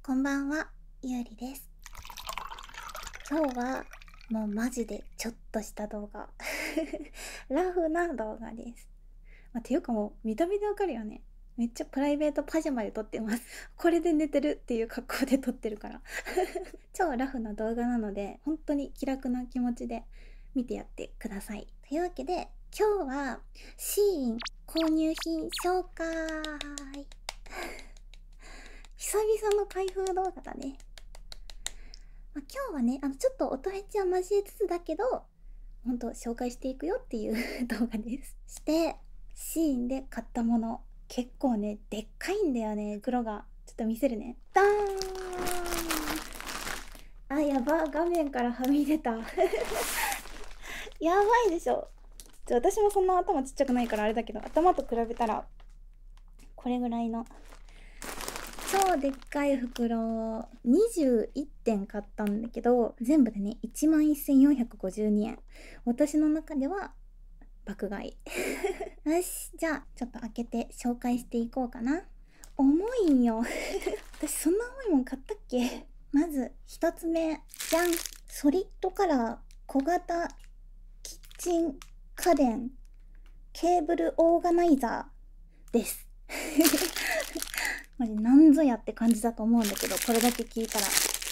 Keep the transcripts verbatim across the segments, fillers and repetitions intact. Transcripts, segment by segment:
こんばんは、ゆうりです。今日はもうマジでちょっとした動画ラフな動画です。まあ、ていうかもう見た目でわかるよね。めっちゃプライベートパジャマで撮ってます。これで寝てるっていう格好で撮ってるから超ラフな動画なので本当に気楽な気持ちで見てやってください。というわけで今日はシーイン購入品紹介久々の開封動画だね。まあ、今日はね、あのちょっと音フェチは交えつつだけど本当紹介していくよっていう動画です。してシーインで買ったもの結構ねでっかいんだよね。袋がちょっと見せるね。ダーン。あ、やば、画面からはみ出たやばいでしょ。ちょ私もそんな頭ちっちゃくないからあれだけど、頭と比べたらこれぐらいの超でっかい袋にじゅういってん買ったんだけど、全部でね いちまんせんよんひゃくごじゅうにえん。私の中では爆買いよし、じゃあちょっと開けて紹介していこうかな。重いんよ私そんな重いもん買ったっけ。まずひとつめ、じゃん。ソリッドカラー小型キッチン家電ケーブルオーガナイザーですマジなんぞやって感じだと思うんだけど、これだけ聞いたら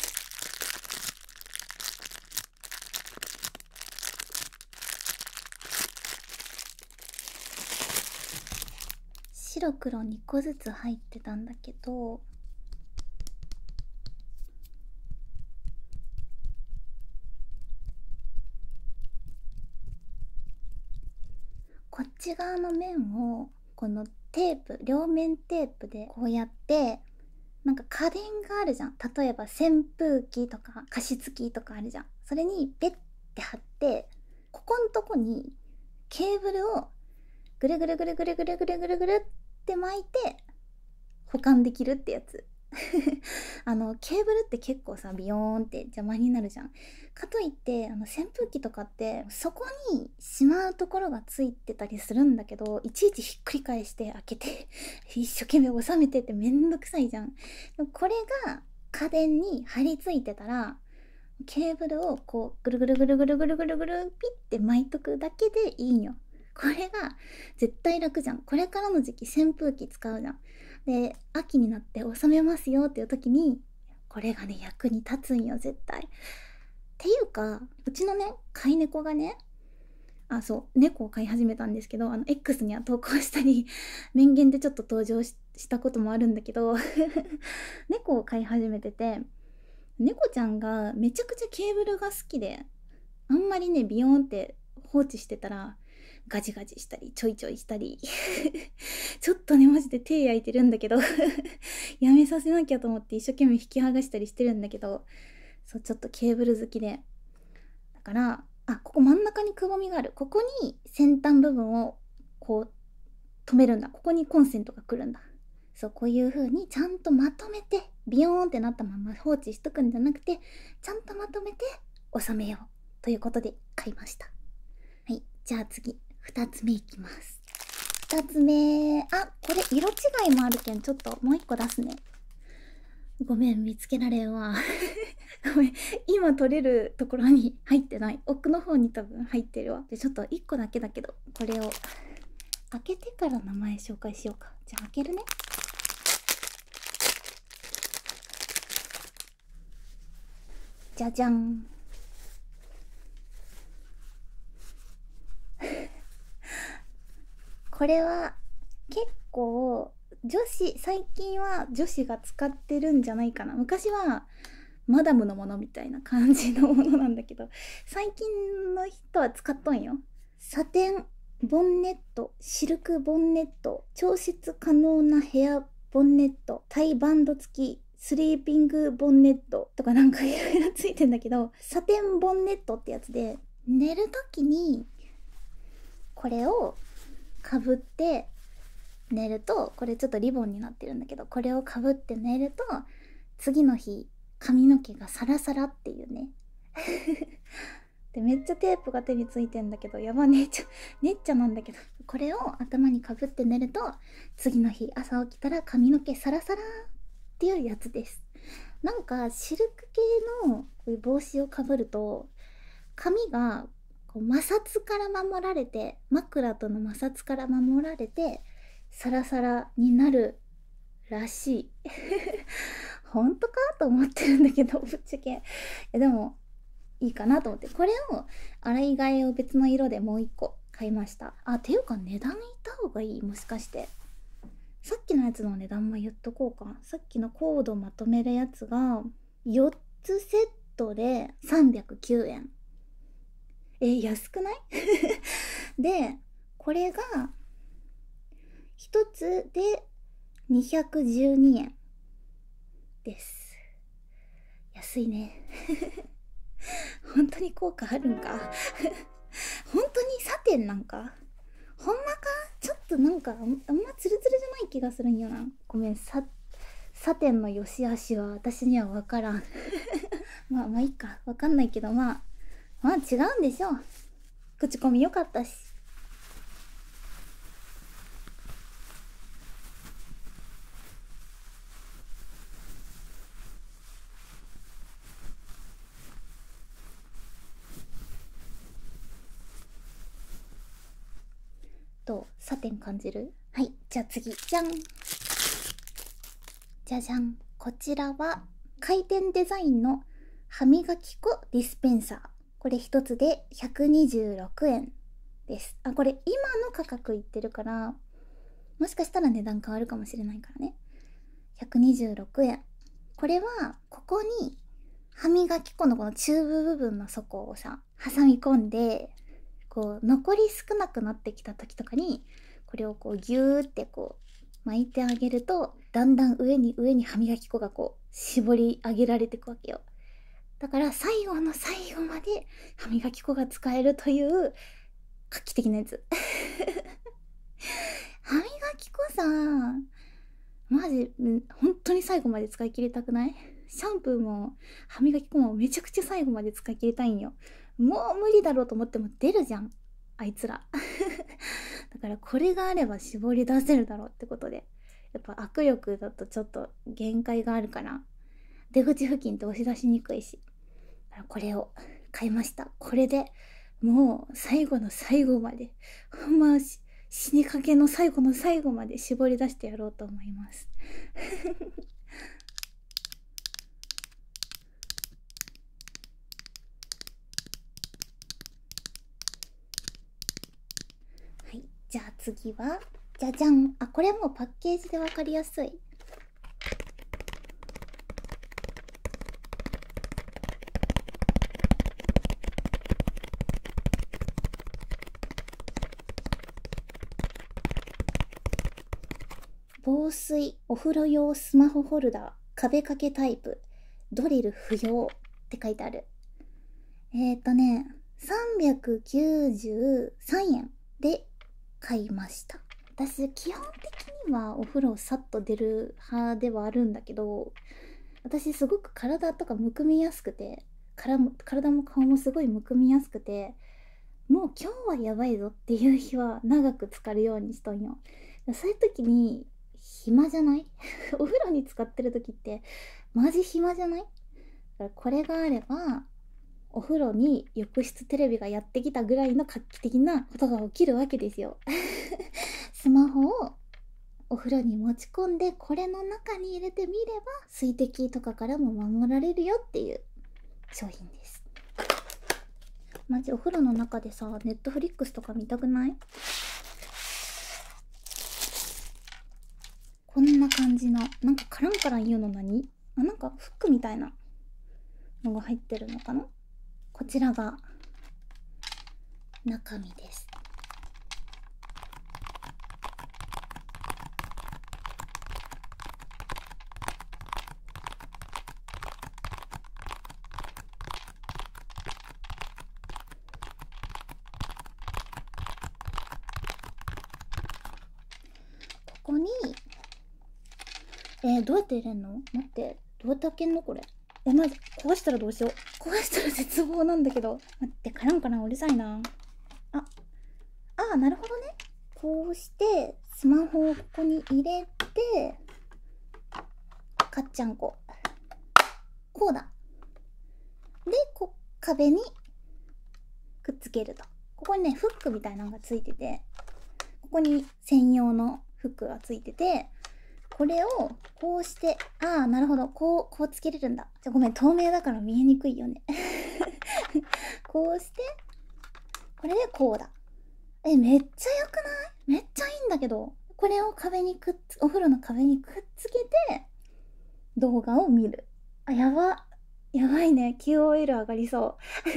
白黒にこずつ入ってたんだけど、こっち側の面をこのテープ、両面テープでこうやってなんか家電があるじゃん。例えば扇風機とか加湿器とかあるじゃん。それにペッて貼って、ここんとこにケーブルをぐるぐるぐるぐるぐるぐるぐるぐるって巻いて保管できるってやつあのケーブルって結構さビヨーンって邪魔になるじゃん。かといってあの扇風機とかってそこにしまうところがついてたりするんだけど、いちいちひっくり返して開けて一生懸命収めてってめんどくさいじゃん。でもこれが家電に貼り付いてたら、ケーブルをこうぐるぐるぐるぐるぐるぐるぐるピッて巻いとくだけでいいんよ。これが絶対楽じゃん。これからの時期扇風機使うじゃん。で秋になって収めますよっていう時にこれがね役に立つんよ絶対。っていうかうちのね飼い猫がね、あ、そう猫を飼い始めたんですけど、あの X には投稿したり面言でちょっと登場 し, したこともあるんだけど猫を飼い始めてて、猫ちゃんがめちゃくちゃケーブルが好きで、あんまりねビヨーンって放置してたらガジガジしたりちょいちょいしたりちょっとねマジで手焼いてるんだけどやめさせなきゃと思って一生懸命引き剥がしたりしてるんだけど、そうちょっとケーブル好きで、だからあここ真ん中にくぼみがある、ここに先端部分をこう止めるんだ、ここにコンセントが来るんだ。そうこういう風にちゃんとまとめてビヨーンってなったまま放置しとくんじゃなくて、ちゃんとまとめて収めようということで買いました。はい、じゃあ次ふたつめいきます。ふたつめ、あ、これ色違いもあるけんちょっともういっこ出すね。ごめん見つけられんわごめん今取れるところに入ってない、奥の方に多分入ってるわ。でちょっといっこだけだけどこれを開けてから名前紹介しようか。じゃあ開けるね。じゃじゃんこれは結構女子、最近は女子が使ってるんじゃないかな。昔はマダムのものみたいな感じのものなんだけど、最近の人は使っとんよ。サテンボンネット、シルクボンネット、調節可能なヘアボンネット、タイバンド付きスリーピングボンネットとかなんかいろいろついてんだけど、サテンボンネットってやつで、寝る時にこれをかぶって寝ると、これちょっとリボンになってるんだけど、これをかぶって寝ると次の日髪の毛がサラサラっていうねでめっちゃテープが手についてんだけど、やばねっちゃねっちゃなんだけど、これを頭にかぶって寝ると次の日朝起きたら髪の毛サラサラっていうやつです。 なんかシルク系のこういう帽子をかぶると髪がこう摩擦から守られて、枕との摩擦から守られてサラサラになるらしい。本当かと思ってるんだけど、ぶっちゃけ。えでもいいかなと思って、これを洗い替えを別の色でもう一個買いました。あ、ていうか値段言った方がいい？もしかしてさっきのやつの値段も言っとこうか。さっきのコードまとめるやつがよっつセットでさんびゃくきゅうえん。え、安くない？で、これがひとつでにひゃくじゅうにえんです。安いね。本当に効果あるんか？本当にサテンなんか？ほんまか？ちょっとなんかあんまツルツルじゃない気がするんよな。ごめん、ササテンの良し悪しは私には分からん。まあまあいいか、分かんないけど、まあまあ違うんでしょう。口コミ良かったし。どう？サテン感じる？はい、じゃあ次、じゃん。じゃじゃん。こちらは回転デザインの歯磨き粉ディスペンサー。これ一つでひゃくにじゅうろくえんです。あ、これ今の価格言ってるから、もしかしたら値段変わるかもしれないからね。ひゃくにじゅうろくえん。これはここに歯磨き粉のこのチューブ部分の底をさ挟み込んで、こう残り少なくなってきた時とかにこれをこうギューってこう巻いてあげると、だんだん上に上に歯磨き粉がこう絞り上げられていくわけよ。だから最後の最後まで歯磨き粉が使えるという画期的なやつ。歯磨き粉さ、マジ本当に最後まで使い切りたくない？シャンプーも歯磨き粉もめちゃくちゃ最後まで使い切りたいんよ。もう無理だろうと思っても出るじゃん、あいつら。だからこれがあれば絞り出せるだろうってことで、やっぱ握力だとちょっと限界があるから、出口付近って押し出しにくいし、だからこれを買いました。これでもう最後の最後まで、ほんま死にかけの最後の最後まで絞り出してやろうと思います。はい、じゃあ次はじゃじゃん。あ、これもうパッケージで分かりやすい。防水お風呂用スマホホルダー壁掛けタイプドリル不要って書いてある。えっ、ー、とねさんびゃくきゅうじゅうさんえんで買いました。私基本的にはお風呂さっと出る派ではあるんだけど、私すごく体とかむくみやすくて、体も体も顔もすごいむくみやすくて、もう今日はやばいぞっていう日は長く浸かるようにしとんよ。そういう時に暇じゃない？お風呂に浸かってる時ってマジ暇じゃない？だからこれがあればお風呂に浴室テレビがやってきたぐらいの画期的なことが起きるわけですよ。スマホをお風呂に持ち込んで、これの中に入れてみれば水滴とかからも守られるよっていう商品です。マジお風呂の中でさ、ネットフリックスとか見たくない？こんな感じの、なんかカランカラン言うの何？あ、なんかフックみたいなのが入ってるのかな？こちらが中身です。ここにえー、どうやって入れんの？待って、どうやって開けんのこれ。え、まず壊したらどうしよう。壊したら絶望なんだけど。待って、カランカランうるさいな。あ、ああ、なるほどね。こうしてスマホをここに入れて、かっちゃんここうだ。でこ壁にくっつけると。ここにねフックみたいなのがついてて、ここに専用のフックがついてて、これをこうして、ああなるほど、こうこうつけれるんだ。じゃごめん、透明だから見えにくいよねこうしてこれでこうだ。え、めっちゃ良くない？めっちゃいいんだけど。これを壁にくっつお風呂の壁にくっつけて動画を見る。あ、やばやばいね。 キューオーエル 上がりそう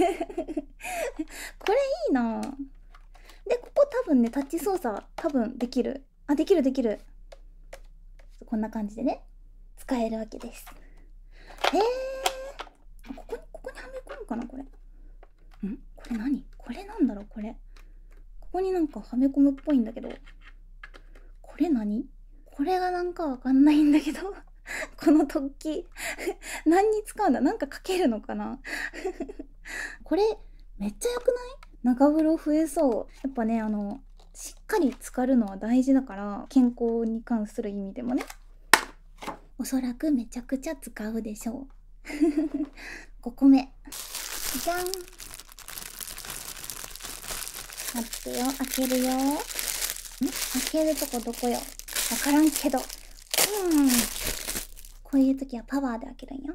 これいいな。でここ多分ねタッチ操作多分できる。あ、できるできる。こんな感じでね使えるわけです。へえ。ここにここにはめ込むかなこれ。んこれ何？これなんだろうこれ。ここになんかはめ込むっぽいんだけど、これ何？これがなんかわかんないんだけどこの突起何に使うんだ？なんかかけるのかなこれめっちゃ良くない？中風呂増えそう。やっぱね、あのしっかり浸かるのは大事だから、健康に関する意味でもね。おそらくめちゃくちゃ使うでしょうごこめじゃん。待ってよ、開けるよ。ん？開けるとこどこよ。わからんけど。うん。こういう時はパワーで開けるんよ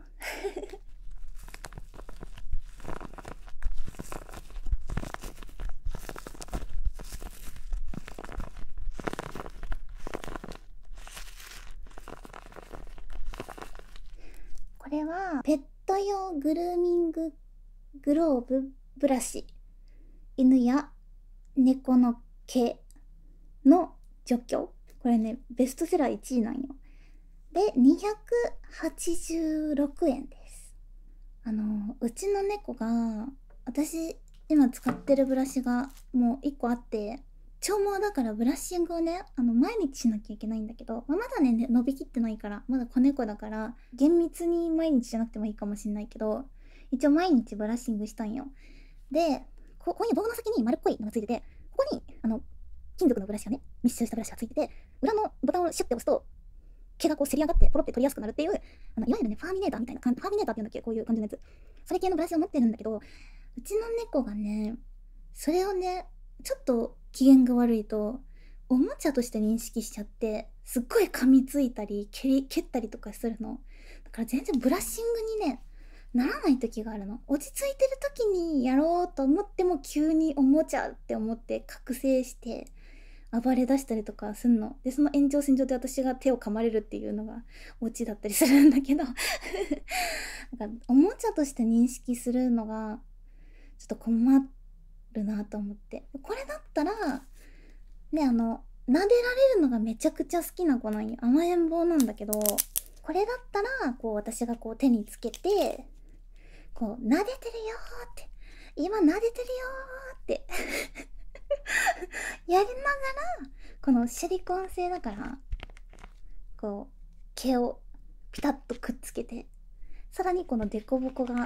これはペット用グルーミンググローブブラシ。犬や猫の毛の除去。これねベストセラーいちいなんよ。でにひゃくはちじゅうろくえんです。あのうちの猫が、私今使ってるブラシがもういっこあって、長毛だからブラッシングをねあの毎日しなきゃいけないんだけど、まあ、まだね伸びきってないから、まだ子猫だから厳密に毎日じゃなくてもいいかもしんないけど、一応毎日ブラッシングしたんよ。でここに棒の先に丸っこいのがついてて、ここにあの金属のブラシがね密集したブラシがついてて、裏のボタンをシュッて押すと毛がこうせり上がってポロって取りやすくなるっていう、あのいわゆるねファーミネーターみたいな、ファーミネーターっていうんだっけ、こういう感じのやつ。それ系のブラシを持ってるんだけど、うちの猫がねそれをねちょっと機嫌が悪いとおもちゃとして認識しちゃって、すっごい噛みついたり蹴り蹴ったりとかするの。だから全然ブラッシングにねならない時があるの。落ち着いてる時にやろうと思っても急におもちゃって思って覚醒して暴れ出したりとかすんの。でその延長線上で私が手を噛まれるっていうのがオチだったりするんだけどなんかおもちゃとして認識するのがちょっと困るなと思って。これだったらね、あの撫でられるのがめちゃくちゃ好きな子なんよ。甘えん坊なんだけど、これだったらこう私がこう手につけてこう撫でてるよーって、今撫でてるよーってやりながら、このシリコン製だからこう毛をピタッとくっつけて、さらにこのデコボコが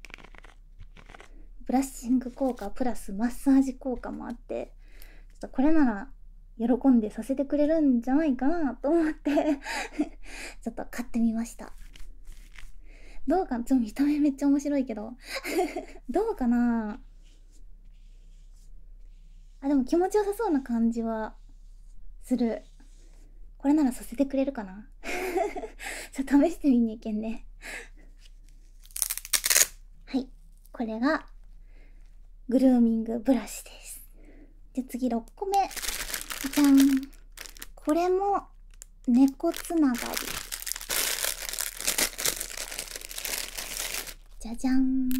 ブラッシング効果プラスマッサージ効果もあって、ちょっとこれなら喜んでさせてくれるんじゃないかなと思ってちょっと買ってみました。どうか、ちょっと見た目めっちゃ面白いけどどうかなあ。でも気持ちよさそうな感じはする。これならさせてくれるかなちょっと試してみに行けんねはい、これがグルーミングブラシです。で次ろっこめじゃん。これも猫つながり。じゃじゃん。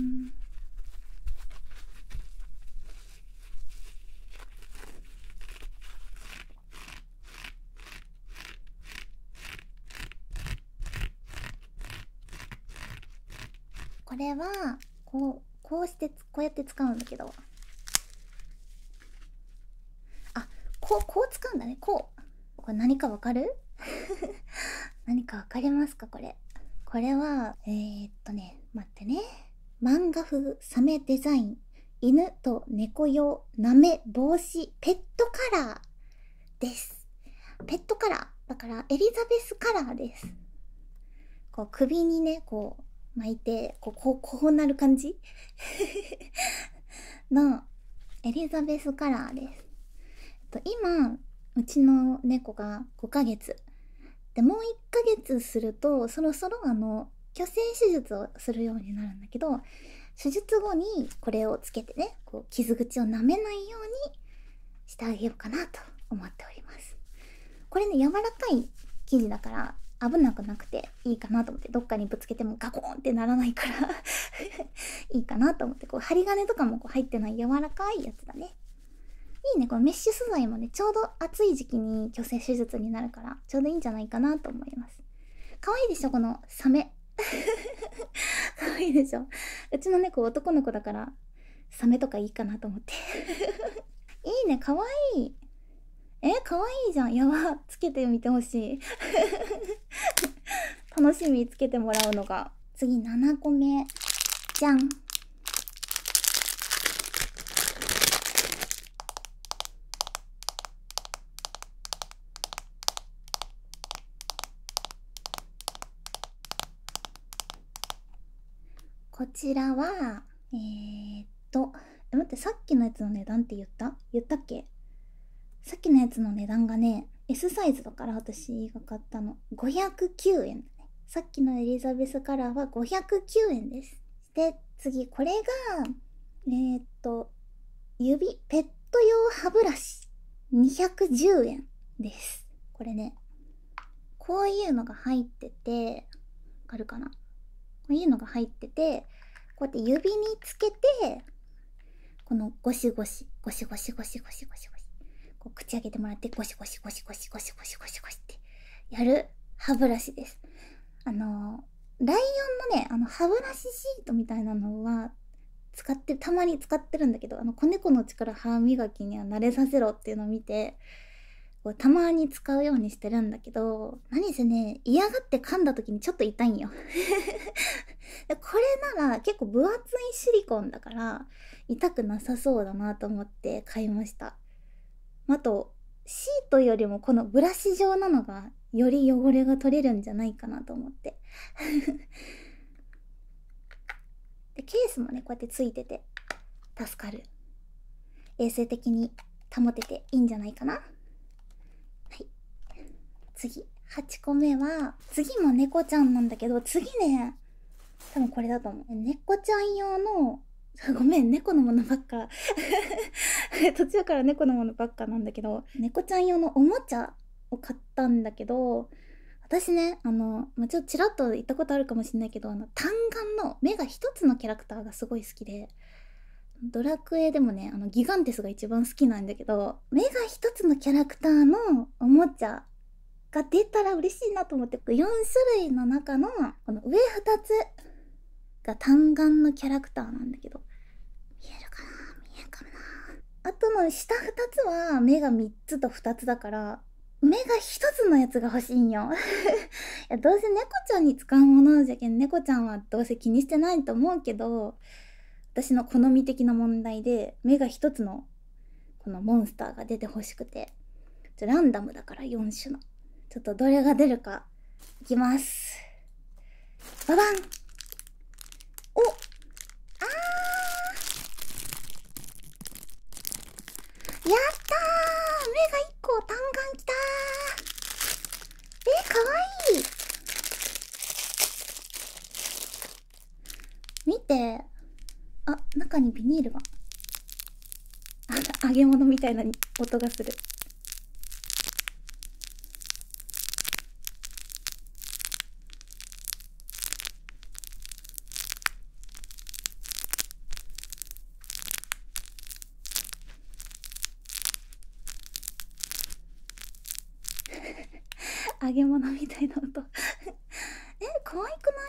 これはこうこうしてこうやって使うんだけど、あ、こうこう使うんだね。こうこれ何かわかる何かわかりますかこれ。これはえー、っとね待ってね、漫画風サメデザイン犬と猫用なめ防止ペットカラーです。ペットカラーだからエリザベスカラーです。こう首にねこう巻いてこうこうこうなる感じのエリザベスカラーです。と今うちの猫がごかげつで、もういっかげつするとそろそろあの去勢手術をするようになるんだけど、手術後にこれをつけてね、こう傷口を舐めないようにしてあげようかなと思っております。これね、柔らかい生地だから危なくなくていいかなと思って、どっかにぶつけてもガコーンってならないからいいかなと思って、こう針金とかもこう入ってない柔らかいやつだね。いいね、このメッシュ素材もね、ちょうど暑い時期に去勢手術になるからちょうどいいんじゃないかなと思います。可愛いでしょ、このサメ可愛いでしょ。うちの猫男の子だからサメとかいいかなと思っていいね、可愛い。え、可愛いじゃん。やば、つけてみてほしい楽しみ、つけてもらうのが。次ななこめじゃん。こちらはえー、っとえ待って、さっきのやつの値段って言った言ったっけ。さっきのやつの値段がね S サイズだから、私が買ったのごひゃくきゅうえん。さっきのエリザベスカラーはごひゃくきゅうえんです。で次、これがえー、っと指ペット用歯ブラシにひゃくじゅうえんです。これね、こういうのが入ってて、わかるかな。こういうのが入ってて、こうやって指につけて、このゴシゴシゴシゴシゴシゴシゴシゴシこう口開けてもらって、ゴシゴシゴシゴシゴシゴシゴシゴシってやる歯ブラシです。あのライオンのね、あの歯ブラシシートみたいなのは使ってたまに使ってるんだけど、あの子猫の力歯磨きには慣れさせろっていうのを見て、こうたまに使うようにしてるんだけど、何せね、嫌がって噛んだ時にちょっと痛いんよこれなら結構分厚いシリコンだから痛くなさそうだなと思って買いました。あとシートよりもこのブラシ状なのがより汚れが取れるんじゃないかなと思ってでケースもね、こうやってついてて助かる。衛生的に保てていいんじゃないかな。はい、次はちこめは、次も猫ちゃんなんだけど、次ね多分これだと思う。猫ちゃん用のごめん、猫のものばっか途中から猫のものばっかなんだけど、猫ちゃん用のおもちゃを買ったんだけど、私ね、あの、まあ、ちょっとちらっと言ったことあるかもしれないけど、あの単眼の目が一つのキャラクターがすごい好きで、ドラクエでもね、あのギガンテスが一番好きなんだけど、目が一つのキャラクターのおもちゃが出たら嬉しいなと思って、よんしゅるいの中のこの上ふたつが単眼のキャラクターなんだけど、見えるかな、見えるかな。あとの下ふたつは目がみっつとふたつだから、目がひとつのやつが欲しいんよいや、どうせ猫ちゃんに使うものじゃけん、猫ちゃんはどうせ気にしてないと思うけど、私の好み的な問題で目がひとつのこのモンスターが出てほしくて、ちょランダムだからよんしゅのちょっとどれが出るかいきます。ババン。お、あー、やったー、目がいっこ単眼きたー。え、かわいい。見て、あ、中にビニールが、あ、揚げ物みたいな音がする。揚げ物みたいな音え、可愛くない？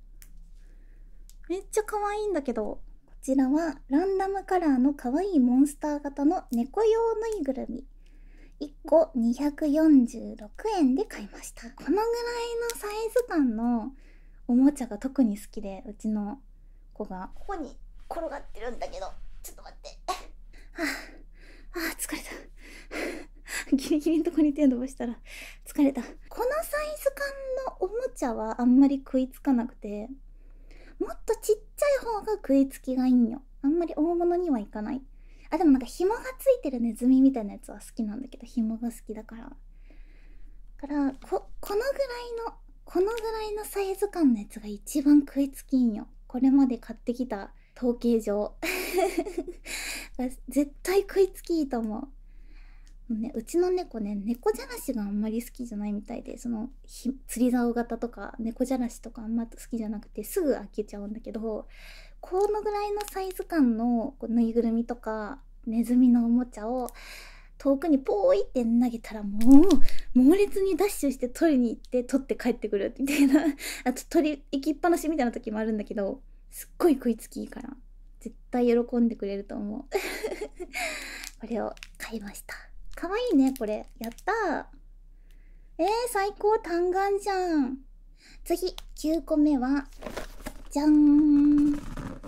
めっちゃ可愛いんだけど。こちらはランダムカラーの可愛いモンスター型の猫用ぬいぐるみ、いっこにひゃくよんじゅうろくえんで買いました。このぐらいのサイズ感のおもちゃが特に好きで、うちの子がここに転がってるんだけど、ちょっと待ってはあ、あー疲れたギリギリのとこに手伸ばしたら疲れた。このサイズ感のおもちゃはあんまり食いつかなくて、 もっとちっちゃい方が食いつきがいいんよ。あんまり大物にはいかない。あ、でもなんか紐がついてるネズミみたいなやつは好きなんだけど、紐が好きだから。だからここのぐらいのこのぐらいのサイズ感のやつが一番食いつきんよ、これまで買ってきた統計上。絶対食いつきいいと思う。もうね、うちの猫ね、猫じゃらしがあんまり好きじゃないみたいで、その釣り竿型とか猫じゃらしとかあんま好きじゃなくて、すぐ飽きちゃうんだけど、このぐらいのサイズ感のこうぬいぐるみとかネズミのおもちゃを遠くにポーイって投げたら、もう猛烈にダッシュして取りに行って取って帰ってくるみたいな。あと取り行きっぱなしみたいな時もあるんだけど、すっごい食いつきいいから絶対喜んでくれると思う。これを買いました。かわいいね、これ。やったー。えー、最高、単眼じゃん。次、きゅうこめは、じゃーん。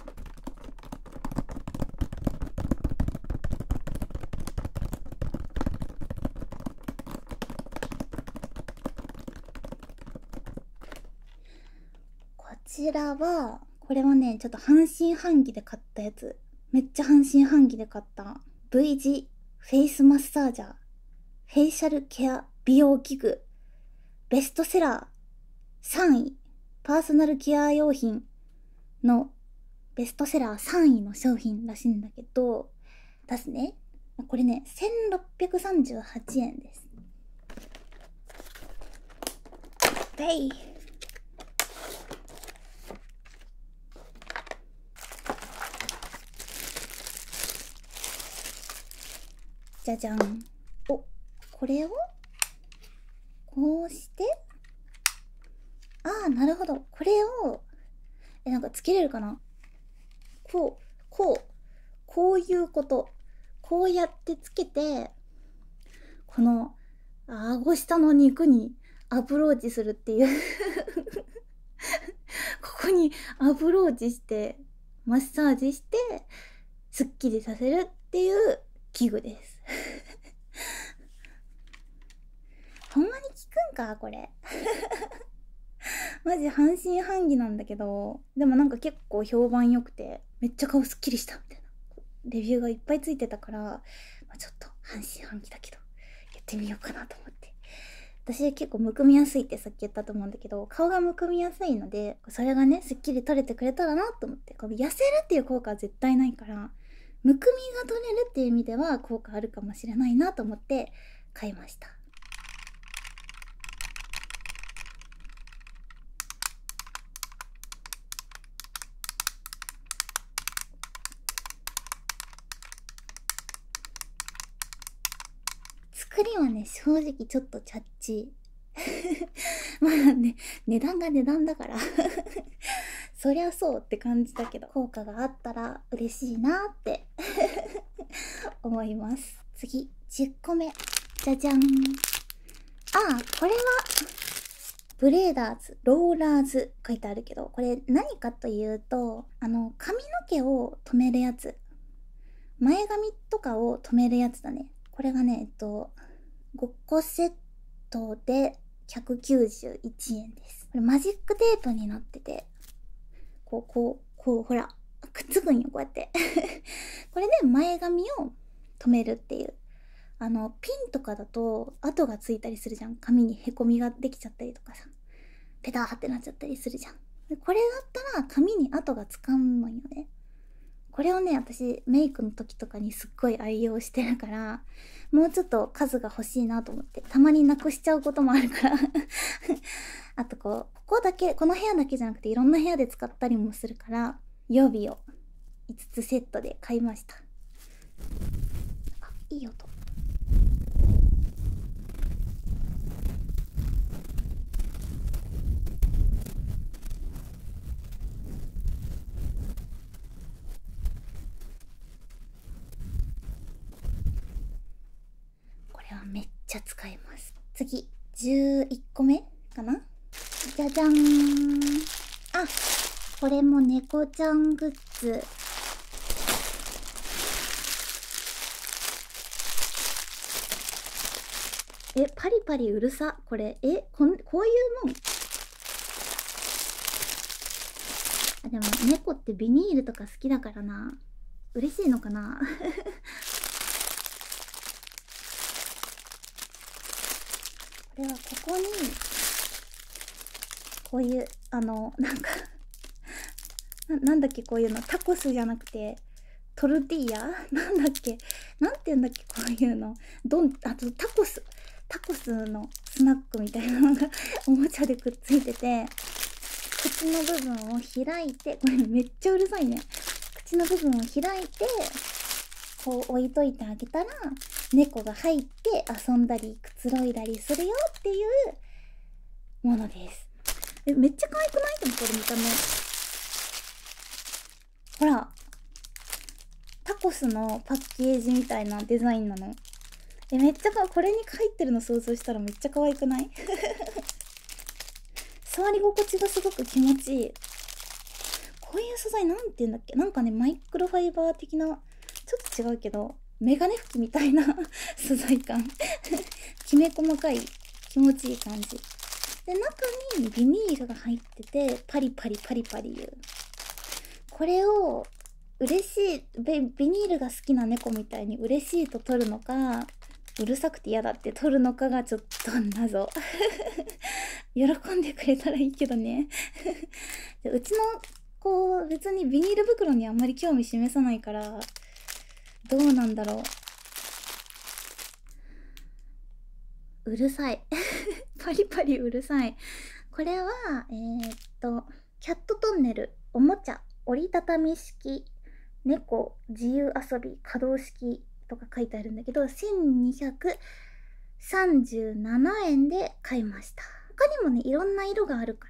こちらは、これはね、ちょっと半信半疑で買ったやつ。めっちゃ半信半疑で買った。V 字フェイスマッサージャー。フェイシャルケア美容器具。ベストセラーさんい。パーソナルケア用品のベストセラーさんいの商品らしいんだけど、出すね。これね、せんろっぴゃくさんじゅうはちえんです。でい。じゃじゃん。お、これをこうして、ああ、なるほど。これを、え、なんかつけれるかな。こう、こう、こういうこと。こうやってつけて、この、顎下の肉にアプローチするっていう。ここにアプローチして、マッサージして、スッキリさせるっていう器具です。ほんまに効くんかこれ。マジ半信半疑なんだけど、でもなんか結構評判良くて、めっちゃ顔スッキリしたみたいなレビューがいっぱいついてたから、まあ、ちょっと半信半疑だけどやってみようかなと思って。私結構むくみやすいってさっき言ったと思うんだけど、顔がむくみやすいので、それがねすっきり取れてくれたらなと思って。この痩せるっていう効果は絶対ないから、むくみが取れるっていう意味では効果あるかもしれないなと思って買いました。作りはね、正直ちょっとチャッチー。まあね、値段が値段だからそりゃそうって感じだけど、効果があったら嬉しいなって思います。次、じゅっこめ。じゃじゃん。ああ、これはブレーダーズ、ローラーズ書いてあるけど、これ何かというと、あの髪の毛を留めるやつ、前髪とかを留めるやつだね。これがね、えっとごこセットでひゃくきゅうじゅういちえんです。これマジックテープになってて、こうこうこうほらくっつくんよ、こうやってこれで前髪を留めるっていう。あのピンとかだと跡がついたりするじゃん。髪にへこみができちゃったりとかさ、ペターってなっちゃったりするじゃん。でこれだったら髪に跡がつかんのよね。これをね、私メイクの時とかにすっごい愛用してるから、もうちょっと数が欲しいなと思って。たまになくしちゃうこともあるからあとこう、ここだけ、この部屋だけじゃなくていろんな部屋で使ったりもするから、予備をいつつセットで買いました。あ、いい音。これはめっちゃ使えます。次、じゅういっこめかな。じゃじゃん。あ、これも猫ちゃんグッズ。え、パリパリうるさ。これ、え、こん、こういうもん。 あ、でも猫ってビニールとか好きだからな。嬉しいのかな。これはここにこういうあのなんかな, なんだっけこういうの、タコスじゃなくてトルティーヤなんだっけ、なんて言うんだっけ、こういうのドン、あとタコスタコスのスナックみたいなのがおもちゃでくっついてて、口の部分を開いて、これめっちゃうるさいね、口の部分を開いてこう置いといてあげたら猫が入って遊んだりくつろいだりするよっていうものです。え、めっちゃ可愛くない？でもこれ見た目、ほらタコスのパッケージみたいなデザインなの。え、めっちゃか、これに入ってるの想像したらめっちゃ可愛くない？触り心地がすごく気持ちいい。こういう素材なんて言うんだっけ、なんかねマイクロファイバー的な、ちょっと違うけどメガネ拭きみたいな素材感きめ細かい気持ちいい感じで、中にビニールが入っててパリパリパリパリいう、これを嬉しい、ビニールが好きな猫みたいに嬉しいと取るのか、うるさくて嫌だって取るのかがちょっと謎喜んでくれたらいいけどねでうちの子別にビニール袋にあんまり興味示さないからどうなんだろう。うるさいパリパリうるさい。これはえー、っとキャットトンネルおもちゃ折りたたみ式猫自由遊び可動式とか書いてあるんだけど、せんにひゃくさんじゅうななえんで買いました。他にもねいろんな色があるから、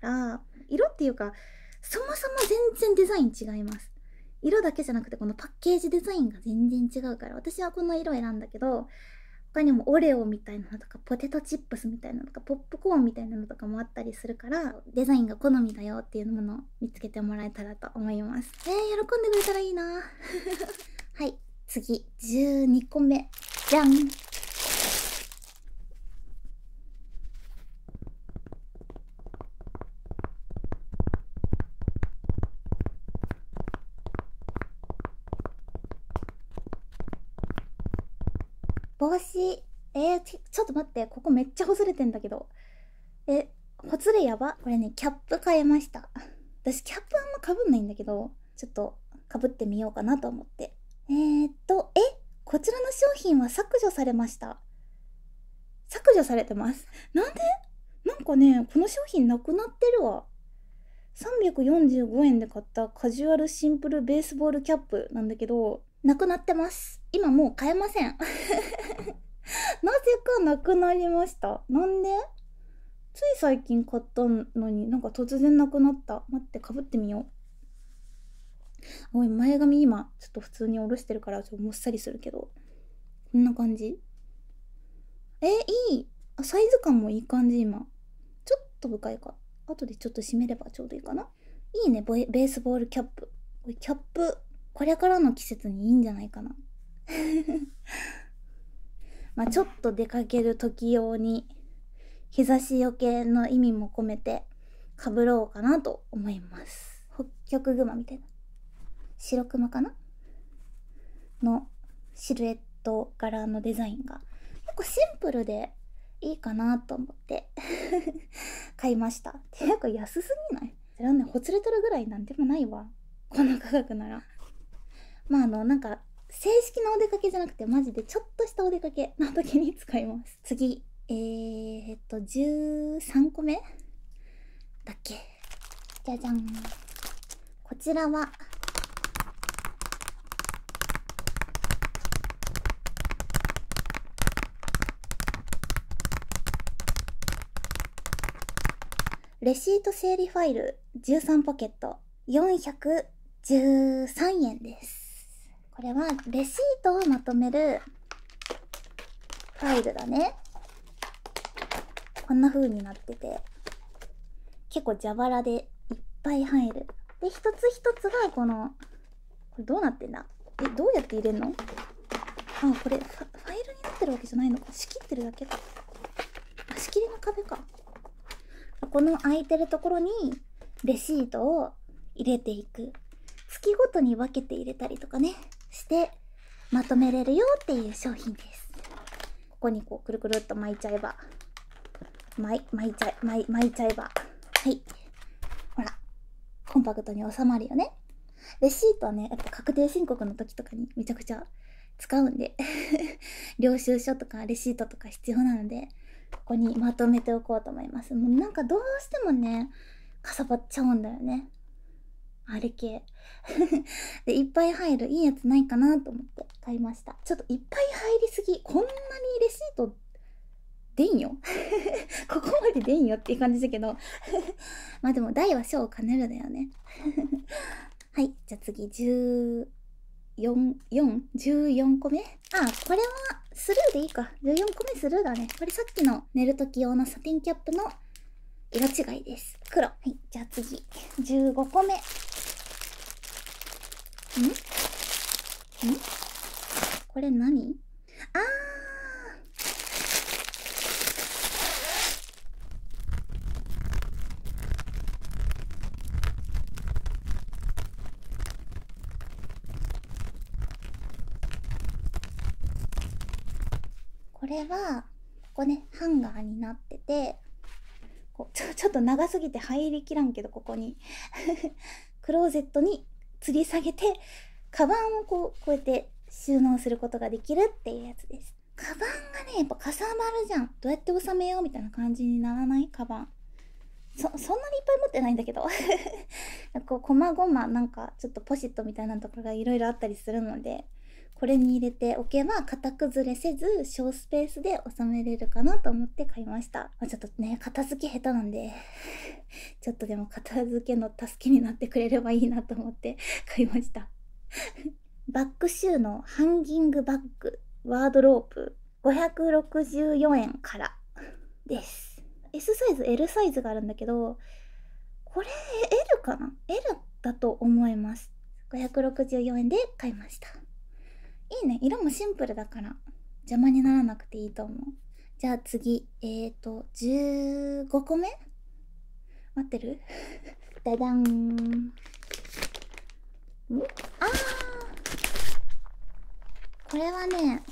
色っていうかそもそも全然デザイン違います。色だけじゃなくてこのパッケージデザインが全然違うから、私はこの色を選んだけど、他にもオレオみたいなのとかポテトチップスみたいなのとかポップコーンみたいなのとかもあったりするから、デザインが好みだよっていうものを見つけてもらえたらと思います。えー、喜んでくれたらいいなはい、次じゅうにこめ、じゃん。帽子、えー、ちちょっと待って、ここめっちゃほつれてんだけど。え、ほつれやば。これね、キャップ変えました。私、キャップあんまかぶんないんだけど、ちょっとかぶってみようかなと思って。えーっと、え、こちらの商品は削除されました。削除されてます。なんで？なんかね、この商品なくなってるわ。さんびゃくよんじゅうごえんで買ったカジュアルシンプルベースボールキャップなんだけど、なくなってます。今もう買えません。なぜかなくなりました。なんで？つい最近買ったのになんか突然なくなった。待って、かぶってみよう。おい、前髪今ちょっと普通に下ろしてるからちょっともっさりするけど、こんな感じ。え、いい。あ、サイズ感もいい感じ今。ちょっと深いか。後でちょっと締めればちょうどいいかな。いいね、ベースボールキャップ。これキャップ、これからの季節にいいんじゃないかな。まあちょっと出かける時用に日差しよけの意味も込めてかぶろうかなと思います。北極熊みたいな、白熊かなのシルエット柄のデザインが結構シンプルでいいかなと思って買いました。ていうか安すぎない？それはね、ほつれとるぐらいなんでもないわ、この価格なら。まああのなんか正式なお出かけじゃなくてマジでちょっとしたお出かけの時に使います。次、えー、っとじゅうさんこめだっけ。じゃじゃん。こちらはレシート整理ファイルじゅうさんポケットよんひゃくじゅうさんえんです。これはレシートをまとめるファイルだね。こんな風になってて結構蛇腹でいっぱい入る。で一つ一つがこの、これどうなってんだ、え、どうやって入れんの？あ、これファ、ファイルになってるわけじゃないのか、仕切ってるだけか。あ、仕切りの壁か。この空いてるところにレシートを入れていく。月ごとに分けて入れたりとかねしてまとめれるよっていう商品です。ここにこうくるくるっと巻いちゃえば巻い巻いちゃい巻い巻いちゃえば、はい、ほらコンパクトに収まるよね。レシートはねやっぱ確定申告の時とかにめちゃくちゃ使うんで領収書とかレシートとか必要なので、ここにまとめておこうと思います。もうなんかどうしてもねかさばっちゃうんだよね、あれ系でいっぱい入るいいやつないかなと思って買いました。ちょっといっぱい入りすぎ、こんなにレシート出んよここまで出んよっていう感じだけどまあでも大は小を兼ねるだよねはい、じゃあ次じゅうよん、よん、じゅうよんこめ。あ、これはスルーでいいか。じゅうよんこめスルーだね。これさっきの寝るとき用のサテンキャップの色違いです。黒。はい、じゃあ次じゅうごこめ。んんこれ何？あー、これはここねハンガーになってて、こうちょちょっと長すぎて入りきらんけど、ここにクローゼットに吊り下げてカバンをこうこうやって収納することができるっていうやつです。カバンがねやっぱかさばるじゃん。どうやって収めようみたいな感じにならない？カバンそそんなにいっぱい持ってないんだけどこうこまごまなんかちょっとポシットみたいなところがいろいろあったりするので、これに入れておけば型崩れせず小スペースで収めれるかなと思って買いました。まあ、ちょっとね片付け下手なんでちょっとでも片付けの助けになってくれればいいなと思って買いましたバックシューのハンギングバッグワードロープごひゃくろくじゅうよえんからです。 S サイズ L サイズがあるんだけど、これ L かな？ L だと思います。ごひゃくろくじゅうよえんで買いました。いいね、色もシンプルだから邪魔にならなくていいと思う。じゃあ次、えーとじゅうごこめ待ってるダダン。んあー、これはね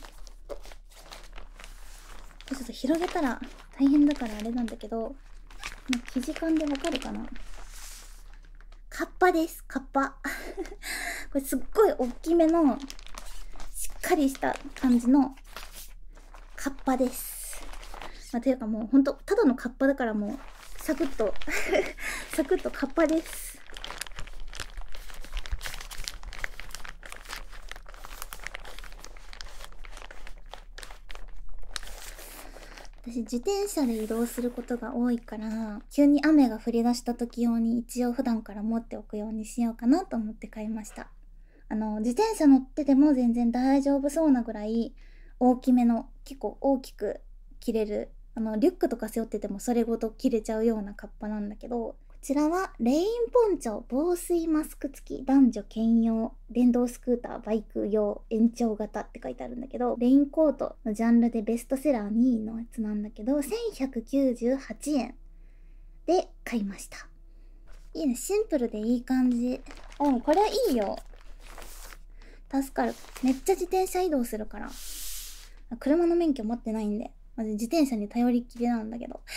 ちょっと広げたら大変だからあれなんだけど、生地感でわかるかな。カッパです、カッパこれすっごい大きめのしっかりした感じのカッパです。まあ、ていうかもうほんとただのカッパだからもうサクッとサクッとカッパです。私自転車で移動することが多いから、急に雨が降り出した時用に一応普段から持っておくようにしようかなと思って買いました。あの自転車乗ってても全然大丈夫そうなぐらい大きめの、結構大きく着れる、あのリュックとか背負っててもそれごと着れちゃうようなカッパなんだけど、こちらはレインポンチョ防水マスク付き男女兼用電動スクーターバイク用延長型って書いてあるんだけど、レインコートのジャンルでベストセラーにいのやつなんだけどせんひゃくきゅうじゅうはちえんで買いました。いいね、シンプルでいい感じ。うん、これいいよ、助かる。めっちゃ自転車移動するから。車の免許持ってないんでまず自転車に頼りっきりなんだけど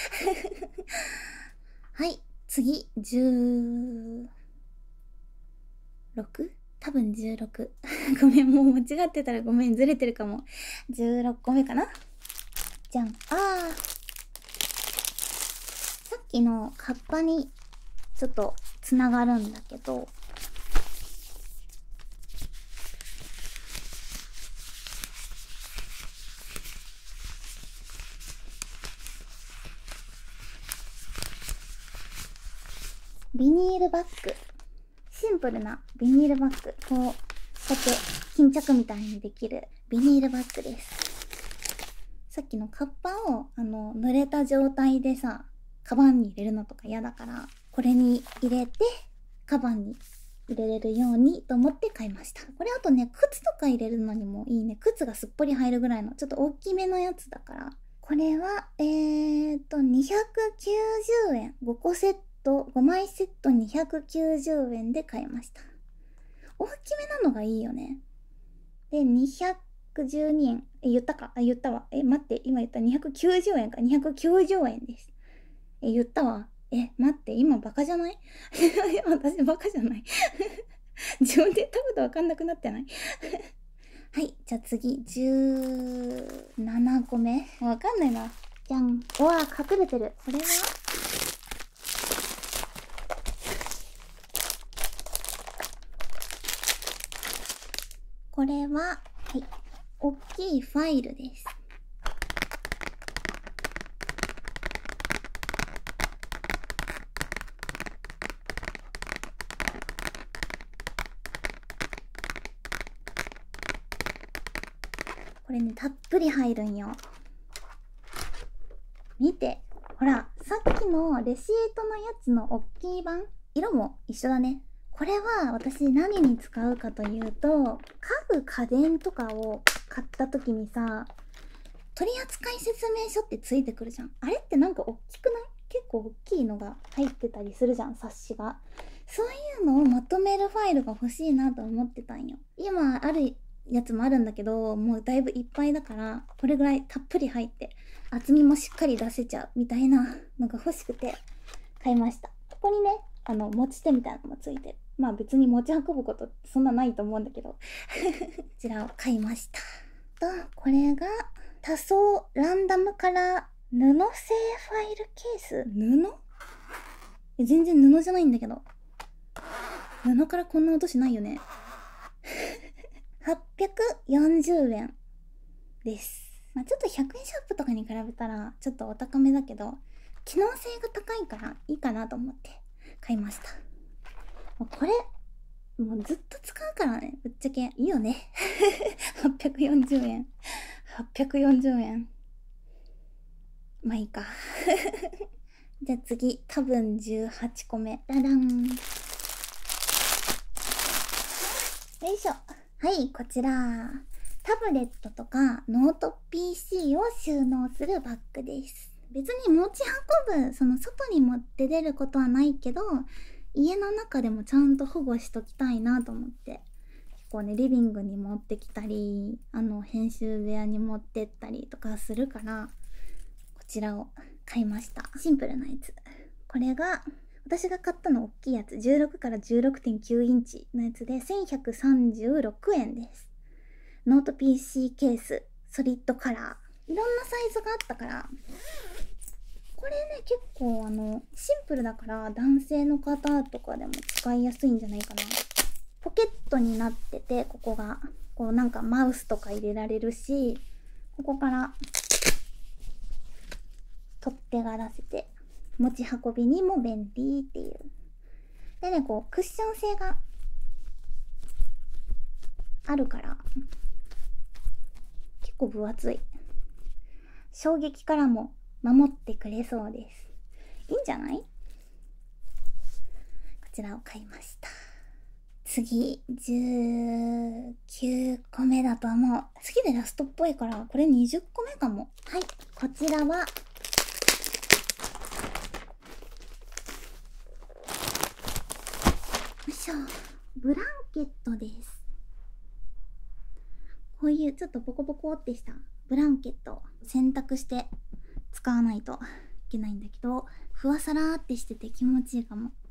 はい、次じゅうろく？多分じゅうろくごめん、もう間違ってたらごめん、ずれてるかも。じゅうろっこめかな。じゃん。あー、さっきのカッパにちょっとつながるんだけど、ビニールバッグ、シンプルなビニールバッグ、こうこうやって巾着みたいにできるビニールバッグです。さっきのカッパをあの濡れた状態でさカバンに入れるのとか嫌だから、これに入れてカバンに入れれるようにと思って買いました。これあとね靴とか入れるのにもいいね。靴がすっぽり入るぐらいのちょっと大きめのやつだから。これはえーとにひゃくきゅうじゅうえん、ごこセットごまいセットにひゃくきゅうじゅうえんで買いました。大きめなのがいいよね。でにひゃくじゅうにえん、え言ったか、あ言ったわ。え待って、今言ったにひゃくきゅうじゅうえんか。にひゃくきゅうじゅうえんです。え言ったわ。え待って、今バカじゃない？私バカじゃない？自分で食べてわかんなくなってない？はい、じゃあ次じゅうななこめ。わかんないな。じゃん。うわー、隠れてる。これはこれは、はい、大きいファイルです。これね、たっぷり入るんよ。見て。ほら、さっきのレシートのやつの大きい版、色も一緒だね。これは私何に使うかというと、家具家電とかを買った時にさ、取扱説明書ってついてくるじゃん。あれってなんか大きくない？結構大きいのが入ってたりするじゃん、冊子が。そういうのをまとめるファイルが欲しいなと思ってたんよ。今あるやつもあるんだけど、もうだいぶいっぱいだから、これぐらいたっぷり入って厚みもしっかり出せちゃうみたいなのが欲しくて買いました。ここにね、あの持ち手みたいなのもついてる。まあ別に持ち運ぶことそんなないと思うんだけどこちらを買いました。とこれが多層ランダムカラー布製ファイルケース。布？全然布じゃないんだけど。布からこんな音しないよね。はっぴゃくよんじゅうえんです。まあ、ちょっとひゃくえんショップとかに比べたらちょっとお高めだけど、機能性が高いからいいかなと思って買いました。これもうずっと使うからね、ぶっちゃけいいよね。はっぴゃくよんじゅうえん。はっぴゃくよんじゅうえん。まあいいか。じゃあ次、多分じゅうはちこめ。ダダン。よいしょ。はい、こちら。タブレットとかノート ピーシー を収納するバッグです。別に持ち運ぶ、その外に持って出ることはないけど、家の中でもちゃんと保護しときたいなと思って。結構ね、リビングに持ってきたり、あの、編集部屋に持ってったりとかするから、こちらを買いました。シンプルなやつ。これが、私が買ったの大きいやつ、じゅうろくから じゅうろくてんきゅうインチのやつでせんひゃくさんじゅうろくえんです。ノート ピーシー ケース、ソリッドカラー。いろんなサイズがあったから、これね、結構あの、シンプルだから男性の方とかでも使いやすいんじゃないかな。ポケットになってて、ここが、こうなんかマウスとか入れられるし、ここから取っ手が出せて、持ち運びにも便利っていう。でね、こう、クッション性があるから、結構分厚い。衝撃からも守ってくれそうです。いいんじゃない？こちらを買いました。次、じゅうきゅうこめだと思う。次でラストっぽいから、これにじゅっこめかも。はい、こちらは、よいしょ。ブランケットです。こういうちょっとポコポコってしたブランケット。洗濯して使わないといけないんだけど、ふわさらーってしてて気持ちいいかも。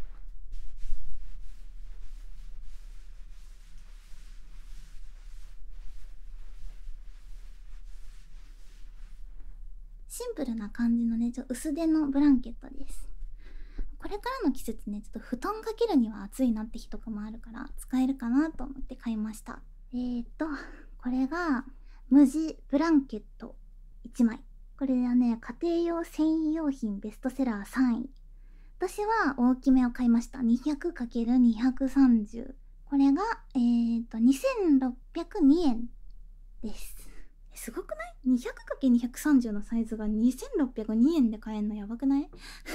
シンプルな感じのね、ちょっと薄手のブランケットです。これからの季節ね、ちょっと布団かけるには暑いなって日とかもあるから使えるかなと思って買いました。えーと、これが無地ブランケットいちまい。これはね、家庭用繊維用品ベストセラーさんい。私は大きめを買いました。にひゃくかけるにひゃくさんじゅう。これが、えーと、にせんろっぴゃくにえんです。すごくない？ にひゃくかけるにひゃくさんじゅう のサイズがにせんろっぴゃくにえんで買えるのやばくない？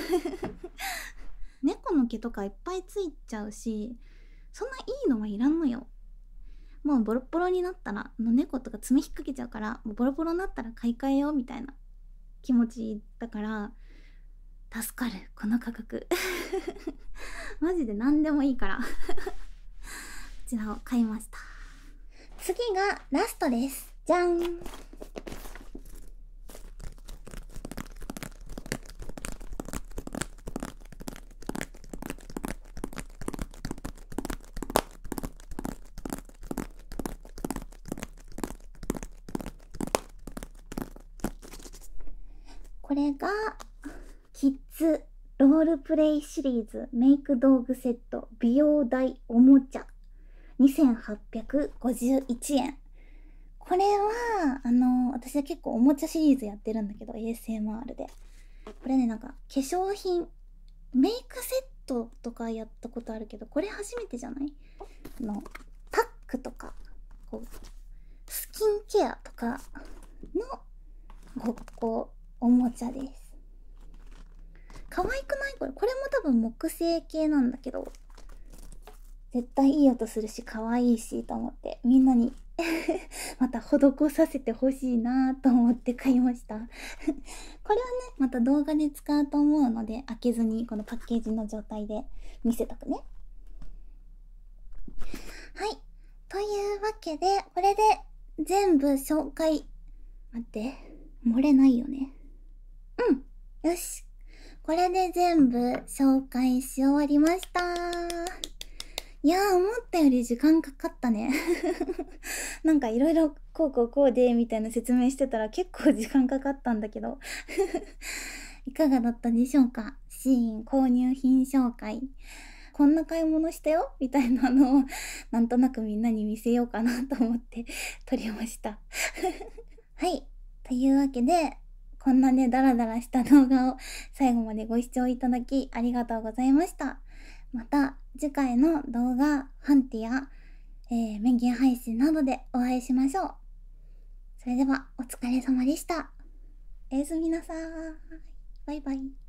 猫の毛とかいっぱいついちゃうし、そんないいのはいらんのよ。もうボロボロになったら、の猫とか爪引っ掛けちゃうから、もうボロボロになったら買い替えようみたいな気持ちだから、 助かる、この価格。マジで何でもいいから。こちらを買いました。次がラストです。じゃん。これがキッズロールプレイシリーズメイク道具セット美容台おもちゃにせんはっぴゃくごじゅういちえん。これはあの私は結構おもちゃシリーズやってるんだけど エーエスエムアール で、これね、なんか化粧品メイクセットとかやったことあるけど、これ初めてじゃない？あのパックとかこうスキンケアとかのごっこおもちゃです。可愛くない？これこれも多分木製系なんだけど、絶対いい音するし可愛いしと思って、みんなにまた施させてほしいなと思って買いました。これはね、また動画で使うと思うので、開けずにこのパッケージの状態で見せとくね。はい、というわけでこれで全部紹介。待って、漏れないよね。うん、よし、これで全部紹介し終わりました。いやー、思ったより時間かかったね。なんかいろいろこうこうこうでみたいな説明してたら結構時間かかったんだけど。いかがだったでしょうか？シーン購入品紹介。こんな買い物したよみたいなのをなんとなくみんなに見せようかなと思って撮りました。はい。というわけで、こんなね、ダラダラした動画を最後までご視聴いただきありがとうございました。また次回の動画、ハンティや、えー、メギン配信などでお会いしましょう。それではお疲れ様でした。おやすみなさーい。バイバイ。